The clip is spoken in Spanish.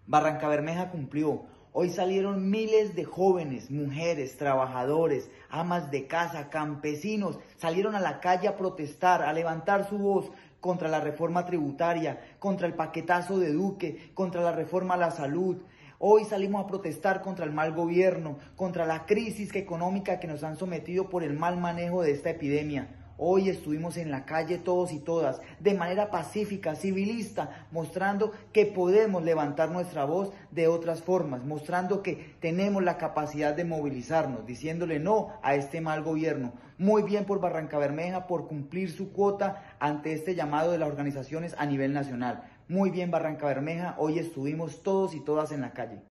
Barrancabermeja cumplió. Hoy salieron miles de jóvenes, mujeres, trabajadores, amas de casa, campesinos, salieron a la calle a protestar, a levantar su voz contra la reforma tributaria, contra el paquetazo de Duque, contra la reforma a la salud. Hoy salimos a protestar contra el mal gobierno, contra la crisis económica que nos han sometido por el mal manejo de esta epidemia. Hoy estuvimos en la calle todos y todas, de manera pacífica, civilista, mostrando que podemos levantar nuestra voz de otras formas, mostrando que tenemos la capacidad de movilizarnos, diciéndole no a este mal gobierno. Muy bien por Barrancabermeja por cumplir su cuota ante este llamado de las organizaciones a nivel nacional. Muy bien Barrancabermeja, hoy estuvimos todos y todas en la calle.